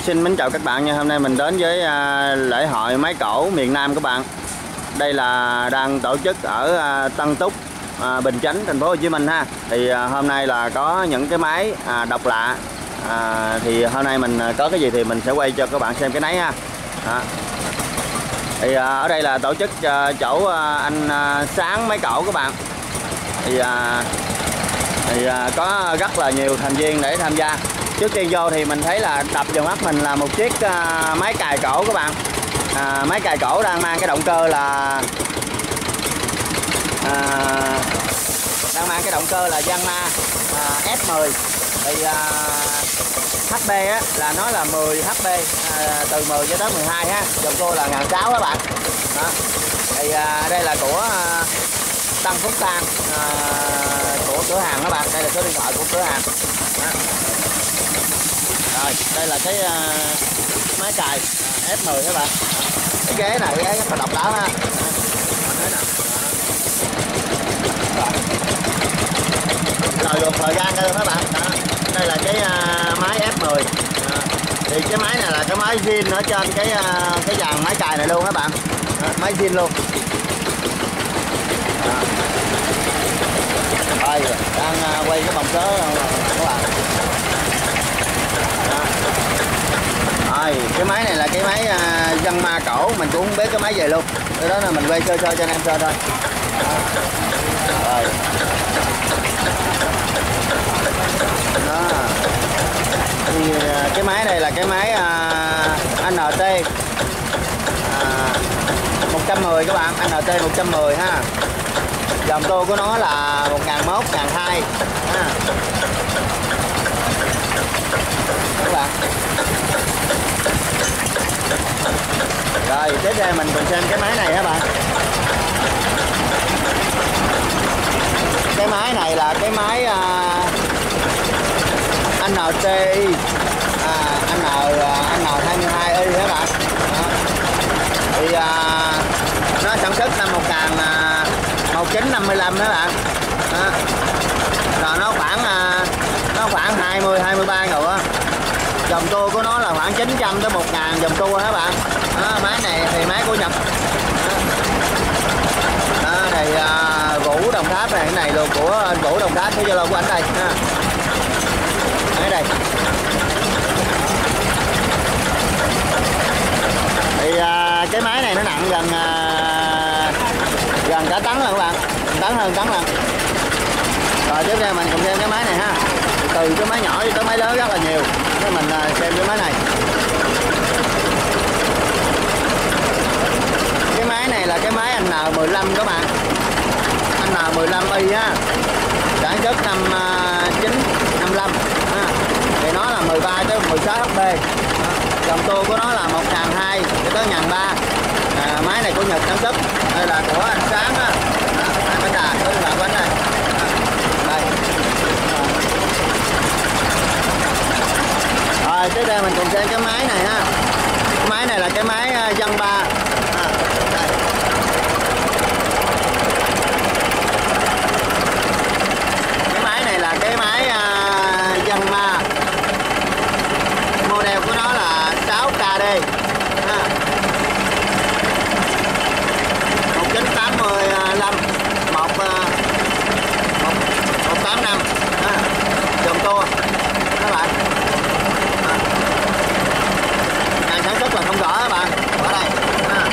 Xin mến chào các bạn nha. Hôm nay mình đến với lễ hội máy cổ miền Nam các bạn. Đây là đang tổ chức ở Tân Túc, Bình Chánh, thành phố Hồ Chí Minh ha. Thì hôm nay là có những cái máy độc lạ. Thì hôm nay mình có cái gì thì mình sẽ quay cho các bạn xem cái nấy ha. Thì ở đây là tổ chức chỗ anh Sáng máy cổ các bạn. Thì có rất là nhiều thành viên để tham gia. Trước tiên vô thì mình thấy là đập vào mắt mình là một chiếc máy cài cổ các bạn. Máy cài cổ đang mang cái động cơ là Yanmar S10. Thì HP á, là nó là 10 HP, từ 10 cho tới 12 ha. Dòng cua là 1600 các bạn. Đó. Thì đây là của Tân Phúc Sang, của cửa hàng các bạn. Đây là số điện thoại của cửa hàng. Đó. Rồi, đây là cái máy cài S10 các bạn. Cái ghế này rất là độc đáo ha. Rồi luộc thời gian đây các bạn. Đó. Đây là cái máy F10. Thì cái máy này là cái máy zin ở trên cái dàn máy cài này luôn các bạn. Đó, máy zin luôn. Rồi, đang quay cái vòng số các bạn. Rồi, cái máy này là cái máy Yanmar cổ, mình cũng không biết cái máy về luôn. Cái đó là mình quay sơ cho anh em xem thôi. Rồi. Đó. Thì cái máy này là cái máy NT 110 các bạn, NT 110 ha. Dòng tua của nó là 1001, 1002 ha. Các bạn. Rồi, tiếp theo mình cùng xem cái máy này các bạn. Cái máy này là cái máy NTI N22i các bạn. Đó. Thì nó sản xuất năm 1955 các bạn. Đó. Rồi nó khoảng 20-23 ngựa. Dòng tua của nó là khoảng 900 tới 1000 dòng tua các bạn. Đó, máy này thì máy của Nhật. Đó, thì Vũ Đồng Tháp này, cái này luôn của anh Vũ Đồng Tháp, cái Zalo của anh đây ha. Ở đây. Thì cái máy này nó nặng gần cả tấn lần các bạn, hơn tấn lần. Rồi tiếp theo mình cùng xem cái máy này ha. Từ cái máy nhỏ tới máy lớn rất là nhiều. Để mình xem cái máy này. Cái máy này là cái máy N15 các bạn. N15i ha. Sản xuất năm 1955 ha. Thì nó là 13 tới 16 HP. Dòng tua của nó là 1200 cho tới 1300. Máy này của Nhật sản xuất. Đây là của anh Sáng á. Bánh đà, đó là bánh này. Đây. Rồi tiếp theo mình cùng xem cái máy này ha. Cái máy này là cái máy Yanmar. Cái máy này là cái máy Yanmar. Model của nó là 6KD ha. 1985 185 ha. Dòng tua các bạn. Ngày sản xuất là không rõ các bạn. Ở đây ha.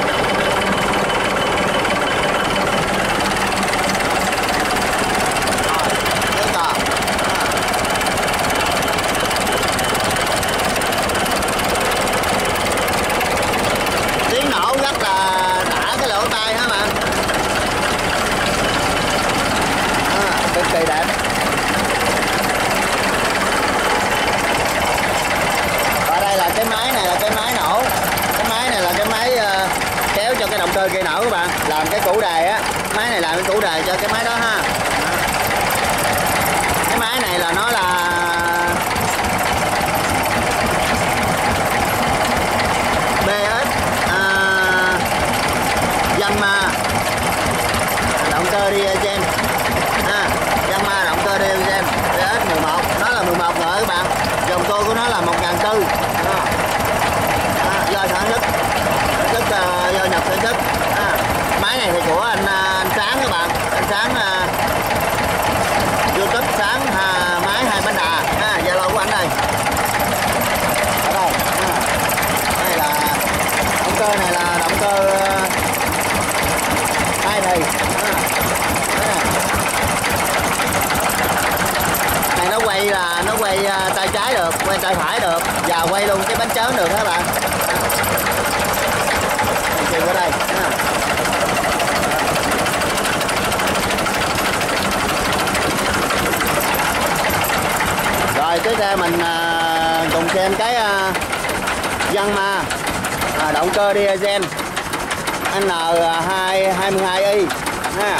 Tiếng nổ rất là đã cái lỗ tai hả bạn. Cực kỳ đẹp. Và đây là cái máy này là cái máy nổ. Cái máy này là cái máy kéo cho cái động cơ gây nổ các bạn. Làm cái củ đề á. Máy này làm cái củ đề cho cái máy đó ha. Cái máy này là nó là BS Yanmar động cơ diesel ha. Yanmar động cơ diesel BS 11, nó là 11 rồi các bạn. Dòng tua của nó là 1400. của anh Sáng các bạn. Anh Sáng YouTube Sáng máy 2 bánh đà Zalo của anh đây. Ở đây đây là động cơ này, là động cơ 2 thì này nó quay, là nó quay tay trái được, quay tay phải được và quay luôn cái bánh trớn được các bạn. Chuyền qua đây rồi tiếp theo mình cùng xem cái Yanmar động cơ diesel N222i ha.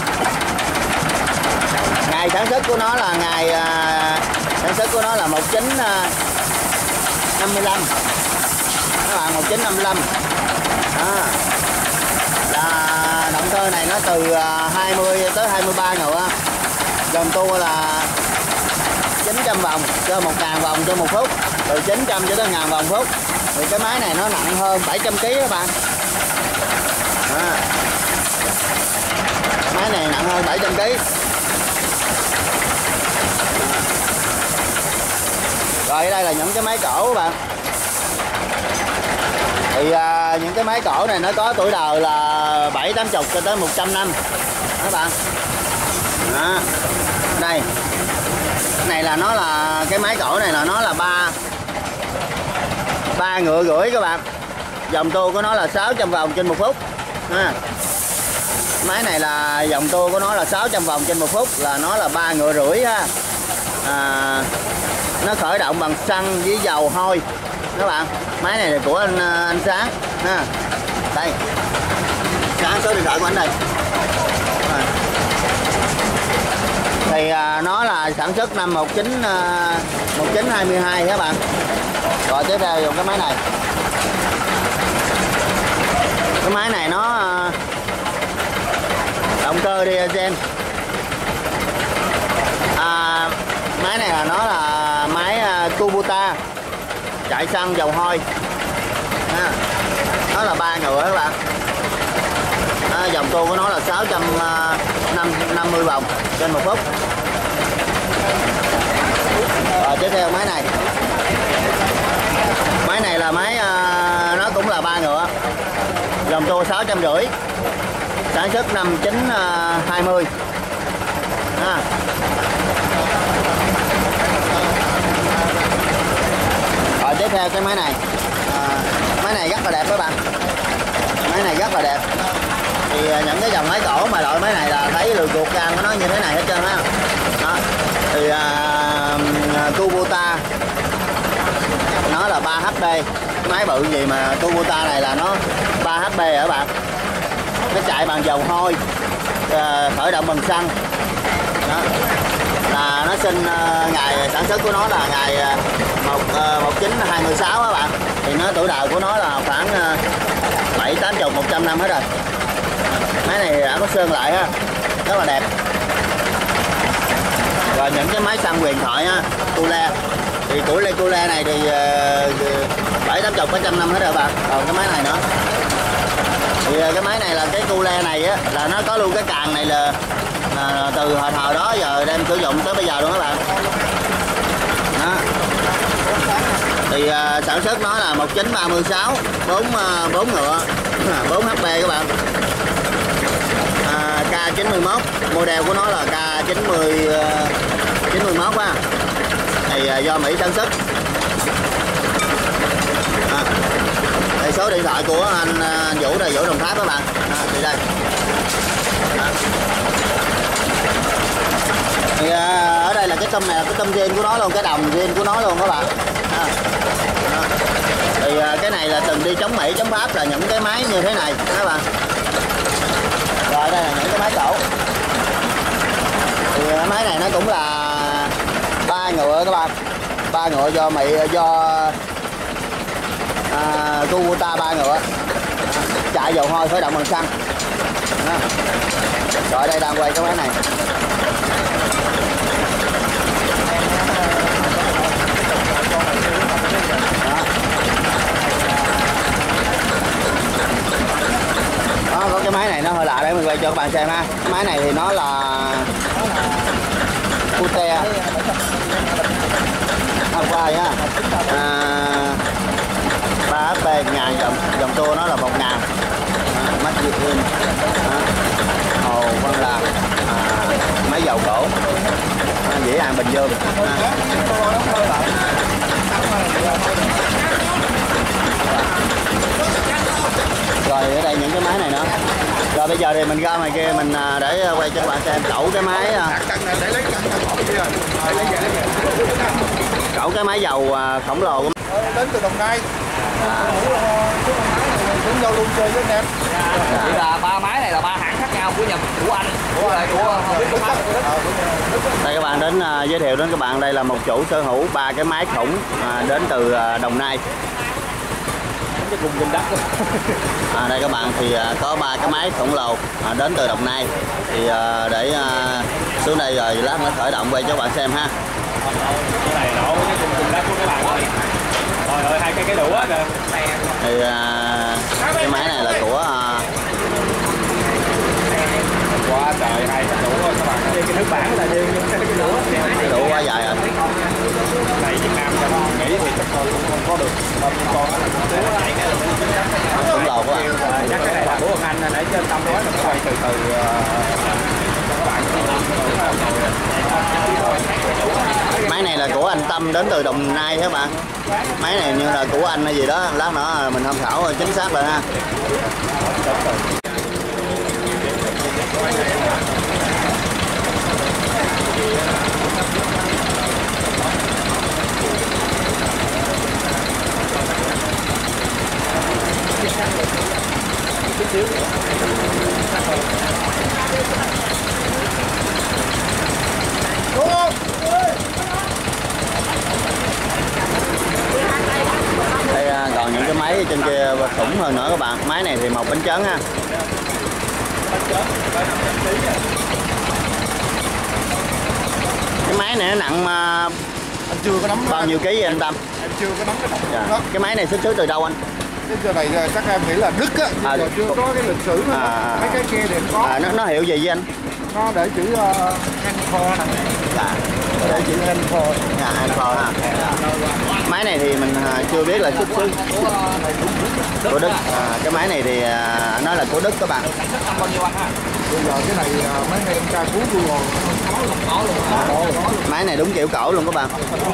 Ngày sản xuất của nó là ngày sản xuất của nó là 1955 các bạn, 1955 là động cơ này nó từ 20 tới 23 ngựa, dòng tua là 900 vòng cho 1000 vòng cho 1 phút, từ 900 cho tới 1000 vòng phút. Thì cái máy này nó nặng hơn 700 kg các bạn. Máy này nặng hơn 700 kg. Rồi đây là những cái máy cổ các bạn. Thì những cái máy cổ này nó có tuổi đời là 70-80 cho tới 100 năm các bạn. Đây. Cái này là nó là cái máy cổ này là nó là 3 ngựa rưỡi các bạn. Dòng tua của nó là 600 vòng trên 1 phút. Máy này là dòng tua của nó là 600 vòng trên 1 phút, là nó là 3 ngựa rưỡi ha. Nó khởi động bằng xăng với dầu hôi các bạn. Máy này là của anh Sáng ha. Đây. Sáng số điện thoại của anh đây. Thì nó là sản xuất năm 1922 các bạn. Rồi tiếp theo dùng cái máy này. Cái máy này nó động cơ diesel. Máy này là nó là máy Kubota chạy xăng dầu hôi. Nó là 3 ngựa các bạn. Dòng tua của nó là 650 vòng trên 1 phút. Rồi tiếp theo máy này. Máy này là máy nó cũng là 3 ngựa. Dòng tua 650. Sản xuất năm 1920. Rồi tiếp theo cái máy này. Máy này rất là đẹp các bạn. Máy này rất là đẹp. Thì những cái dòng máy cổ mà loại máy này là thấy lượt ruột gan của nó như thế này hết trơn á. Thì Kubota nó là 3 HP. Máy bự gì mà Kubota này là nó 3 HP ở bạn. Nó chạy bằng dầu hôi, khởi động bằng xăng. Đó. Là nó sinh ngày sản xuất của nó là ngày 1926 các bạn. Thì nó tuổi đời của nó là khoảng 70-80 100 năm hết rồi. Máy này đã có sơn lại ha, rất là đẹp. Rồi những cái máy xăng huyền thoại ha, Cule. Thì tuổi Cule này thì 70-80 100 năm hết rồi bạn. Còn cái máy này nữa. Thì cái máy này là cái Cule này á, là nó có luôn cái càng này là từ thời đó giờ đem sử dụng tới bây giờ luôn các bạn. Đó. Thì sản xuất nó là 1936, 4 ngựa, 4 HP các bạn. K91, model của nó là K91 ha. Thì do Mỹ sản xuất. Thì số điện thoại của anh Vũ là Vũ Đồng Tháp các bạn. Thì đây. Thì ở đây là cái tôm này là cái tôm riêng của nó luôn, cái đồng riêng của nó luôn các bạn. Thì cái này là từng đi chống Mỹ chống Pháp là những cái máy như thế này các bạn. Rồi đây là những cái máy cổ. Thì cái máy này nó cũng là 3 ngựa các bạn. 3 ngựa do Mỹ, do Kubota 3 ngựa. Chạy dầu hôi khởi động bằng xăng. Đó. Rồi đây đang quay cái máy này. Đó, có cái máy này nó hơi lạ đấy để mình quay cho các bạn xem ha. Cái máy này thì nó là Cute Hawaii ha. 3 HP 1000, dòng tua nó là 1000. Mắt Việt Yên, Hồ Văn Làm, máy dầu cổ, Dĩ An Bình Dương. Rồi ở đây những cái máy này nữa. Rồi bây giờ thì mình ra ngoài kia mình để quay cho các bạn xem cẩu cái máy dầu khổng lồ đến từ Đồng Nai. Cũng giao luôn chơi với anh em. Chỉ là 3 máy này là 3 hãng khác nhau của Nhật, của Anh, của đây các bạn đến giới thiệu đến các bạn, đây là một chủ sở hữu 3 cái máy khủng đến từ Đồng Nai. Đây các bạn thì có 3 cái máy khổng lồ đến từ Đồng Nai. Thì để xuống đây rồi lát nữa khởi động quay cho các bạn xem ha. cái này nổ cái cùng đất của các bạn ơi. Rồi ơi, 2 cái đũa kìa. Thì cái máy này là của quá trời 2 cái đũa các bạn. Cái nước bản là riêng cái đũa. đủ quá dài rồi. Này Việt Nam cho nghĩ thì chắc không có được. Con Khổng lồ quá. chắc cái này là của Anh để trên tâm nói là quay từ từ các bạn. Máy này là của anh Tâm đến từ Đồng Nai các bạn. Máy này như là của anh hay gì đó, lát nữa mình tham khảo chính xác rồi ha. Đây còn những cái máy trên kia khủng hơn nữa các bạn. Máy này thì 1 bánh trấn ha. Cái máy này nó nặng Anh chưa có nắm bao nhiêu ký vậy anh Tâm? em chưa có nắm cái động Dạ. đó. Cái máy này xuất xứ từ đâu anh? Cái này chắc em nghĩ là Đức á, nhưng mà chưa có cái lịch sử nữa. Mấy cái kia thì em có. Nó hiệu gì với anh? Nó để chữ Hanfor nè. Dạ. Để chữ Hanfor. Dạ, Hanfor ha. Máy này thì mình chưa biết là xuất xứ của Đức. Cái máy này thì nó là của Đức các bạn. Bây giờ cái này mấy anh em tra cứu Google Máy này đúng kiểu cổ luôn các bạn.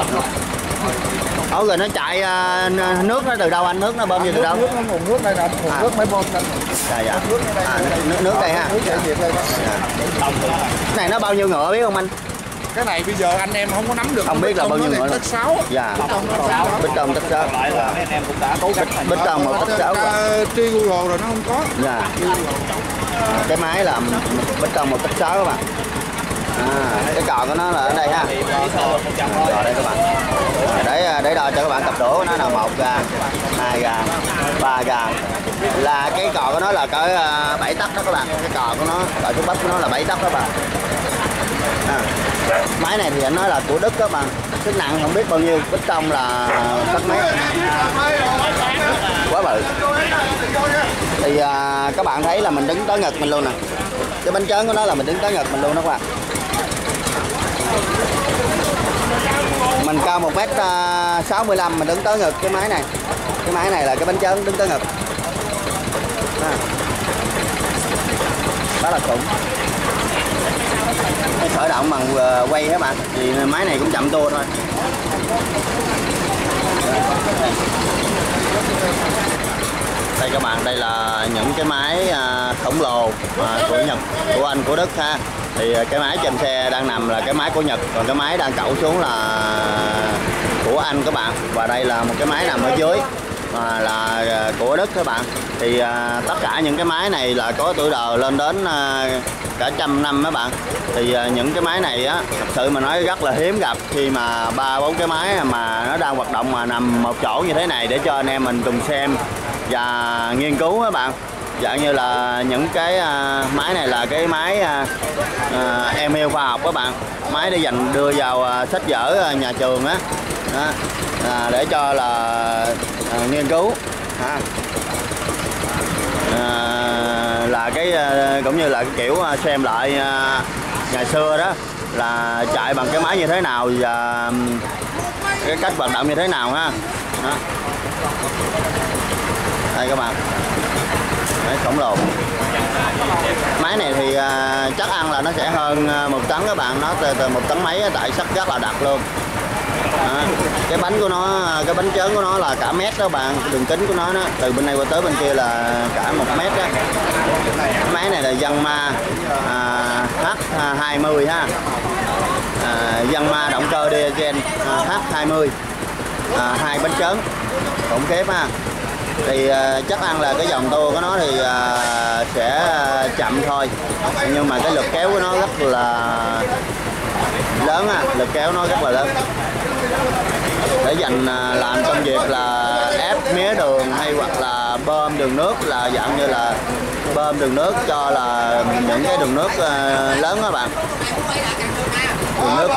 Rồi nó chạy nước nó từ đâu anh? Nước nó bơm về từ đâu? Nguồn nước đây nè, nguồn nước máy bơm đây. Dạ. Nước đây ha. Nước chảy nhiệt đây đó. Cái này nó bao nhiêu ngựa biết không anh? Cái này bây giờ anh em không có nắm được. Không biết là bao nhiêu ngựa. Tất 6. Dạ. Bít tông tất 6. Anh em cũng đã cố gắng Bít tông 1 tất 6. Tri Google rồi nó không có. Dạ. Cái máy là bít tông 1 tất 6 các bạn. Cái cò của nó là ở đây ha. Rồi đây các bạn. Để đo cho các bạn cặp đũa của nó là 1 ga, 2 ga, 3 ga. Là cái cò của nó là cỡ 7 tấc đó các bạn. Cái cò của nó, cò số bắp của nó là 7 tấc các bạn. Máy này thì anh nói là của Đức các bạn. Sức nặng không biết bao nhiêu, bít tông là tấc mấy. Quá bự. Thì các bạn thấy là mình đứng tới ngực mình luôn nè. Cái bánh trớn của nó là mình đứng tới ngực mình luôn đó các bạn. Mình cao 1m65 mình đứng tới ngực cái máy này. Cái máy này là cái bánh trớn đứng tới ngực. Đó là khủng. Cái khởi động bằng quay các bạn. Thì máy này cũng chậm tua thôi. Đây các bạn, đây là những cái máy khổng lồ của Nhật, của Anh, của Đức ha. Thì cái máy trên xe đang nằm là cái máy của Nhật, còn cái máy đang cẩu xuống là của Anh các bạn. Và đây là một cái máy nằm ở dưới là của Đức các bạn. Thì tất cả những cái máy này là có tuổi đời lên đến cả 100 năm các bạn. Thì những cái máy này á, thật sự mà nói rất là hiếm gặp khi mà 3-4 cái máy mà nó đang hoạt động mà nằm một chỗ như thế này để cho anh em mình cùng xem và nghiên cứu các bạn. Dạng như là những cái máy này là cái máy email khoa học các bạn. Máy để dành đưa vào sách vở nhà trường á. Để cho là nghiên cứu là là cái cũng như là cái kiểu xem lại ngày xưa đó là chạy bằng cái máy như thế nào và cái cách hoạt động như thế nào ha. Đó. Đây các bạn, máy khổng lồ. Máy này thì chắc ăn là nó sẽ hơn 1 tấn các bạn, nó từ 1 tấn mấy, tại sắt rất là đặc luôn. Đó. Cái bánh của nó, cái bánh trớn của nó là cả mét đó bạn, đường kính của nó đó, từ bên này qua tới bên kia là cả 1 mét đó. Máy này là Yanmar H20 ha, Yanmar động cơ diesel H20, 2 bánh trớn khủng khiếp ha. Thì chắc ăn là cái dòng tua của nó thì sẽ chậm thôi, nhưng mà cái lực kéo của nó rất là lớn ha, lực kéo nó rất là lớn để dành làm công việc là ép mía đường hay hoặc là bơm đường nước, là dạng như là bơm đường nước cho là những cái đường nước lớn các bạn, đường nước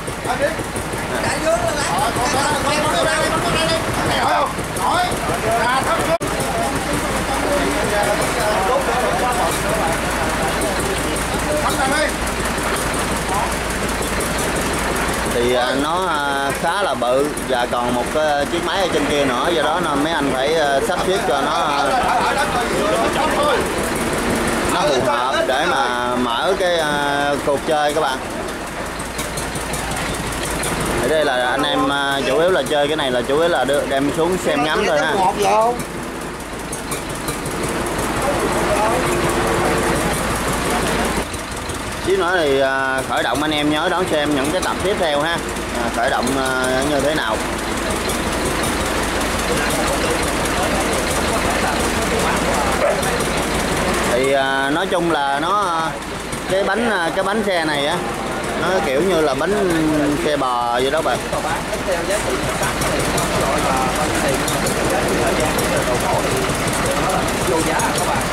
thì nó khá là bự và còn một chiếc máy ở trên kia nữa, do đó nên mấy anh phải sắp xếp cho nó phù hợp để mà mở cái cuộc chơi các bạn. Ở đây là anh em chủ yếu là chơi cái này là chủ yếu là đem xuống xem ngắm thôi ha. Xíu nữa thì khởi động anh em nhớ đón xem những cái tập tiếp theo ha, khởi động như thế nào. Thì nói chung là nó cái bánh xe này á, nó kiểu như là bánh xe bò vậy đó bạn. Vô giá các bạn.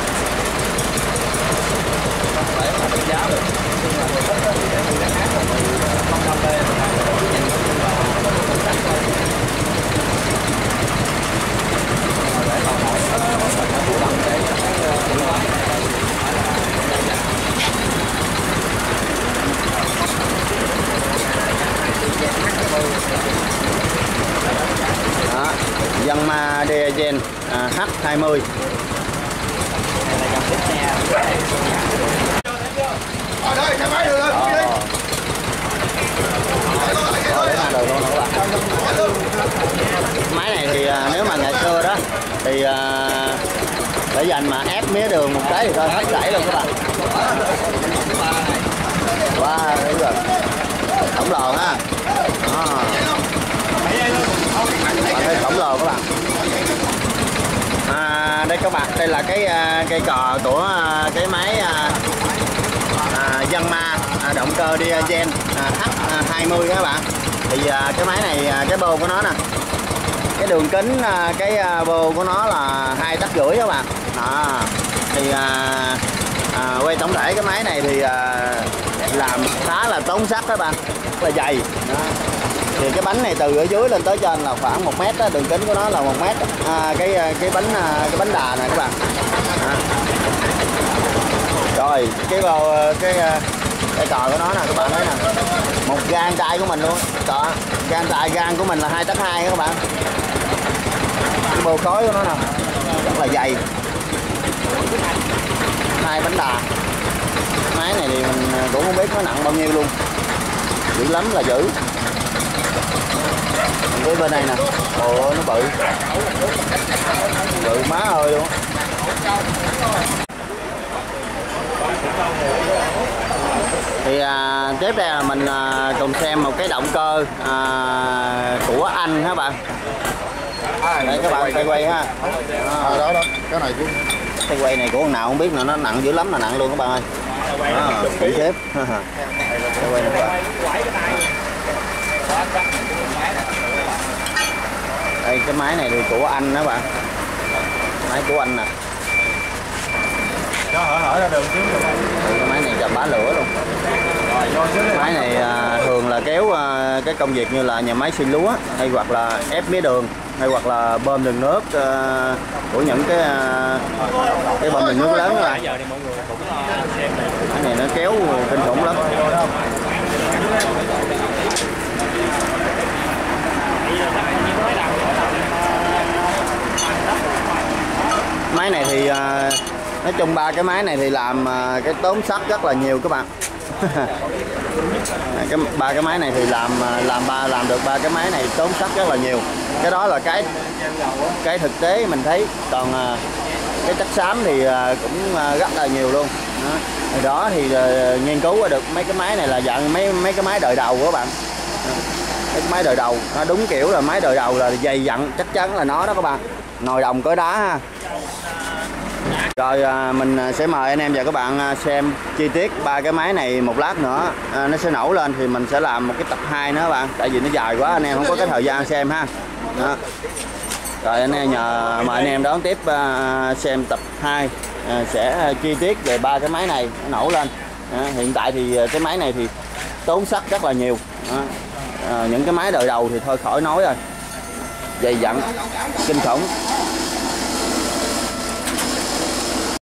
Đó, Yanmar diesel H20. Máy này thì nếu mà ngày xưa đó thì để dành mà ép mía đường một cái thì thôi hết chảy luôn các bạn. Wow, đúng rồi, khổng lồ ha. Bạn thấy khổng lồ các bạn. Đây các bạn, đây là cái cây cò của cái máy Yanmar động cơ diesel H20 các bạn. Thì cái máy này cái bô của nó nè, cái đường kính cái bô của nó là 2,5 tấc các bạn. Thì quay tổng thể cái máy này thì làm khá là tốn sắt các bạn, rất là dày. Thì cái bánh này từ ở dưới lên tới trên là khoảng 1 mét đó, đường kính của nó là 1 mét. Cái bánh đà này các bạn. Rồi cái cò của nó nè các bạn thấy nè, một gang tay của mình luôn. Cò gang của mình là 2,2 tấc các bạn. Cái bô khối của nó nè rất là dày, 2 bánh đà. Máy này thì mình cũng không biết nó nặng bao nhiêu luôn, dữ lắm là dữ. Cái bên này nè, ồ nó bự má ơi luôn. Thì tiếp theo là mình cùng xem một cái động cơ của Anh các bạn. Đây các bạn, tay quay ha. Đó cái này cũng tay quay này của con nào không biết, là nó nặng dữ lắm, là nặng luôn các bạn ơi. Khủng khiếp. Tay quay này các bạn. Đây cái máy này thì của Anh đó bạn, máy của Anh nè. Cho hở ra đường chứ. Cái máy này chậm bá lửa luôn. Máy này thường là kéo cái công việc như là nhà máy xin lúa hay hoặc là ép mía đường hay hoặc là bơm đường nước của những cái bơm đường nước lớn đó bạn. Cái này nó kéo kinh khủng lắm. Máy này thì nói chung 3 cái máy này thì làm cái tốn sắt rất là nhiều các bạn. Ba cái máy này thì làm được 3 cái máy này tốn sắt rất là nhiều. Cái đó là cái thực tế mình thấy. Còn cái chất xám thì cũng rất là nhiều luôn. Đó thì nghiên cứu được mấy cái máy này là dạng mấy cái máy đời đầu của các bạn. Mấy cái máy đời đầu nó đúng kiểu là máy đời đầu là dày dặn, chắc chắn là nó đó các bạn. Nồi đồng cối đá ha. Rồi mình sẽ mời anh em và các bạn xem chi tiết 3 cái máy này một lát nữa. Nó sẽ nổ lên thì mình sẽ làm một cái tập 2 nữa các bạn. Tại vì nó dài quá anh em không có cái thời gian xem ha. Đó. Rồi anh em mời anh em đón tiếp xem tập 2 sẽ chi tiết về 3 cái máy này nó nổ lên. Hiện tại thì cái máy này thì tốn sắt rất là nhiều. Những cái máy đời đầu thì thôi khỏi nói rồi. Dày dặn kinh khủng.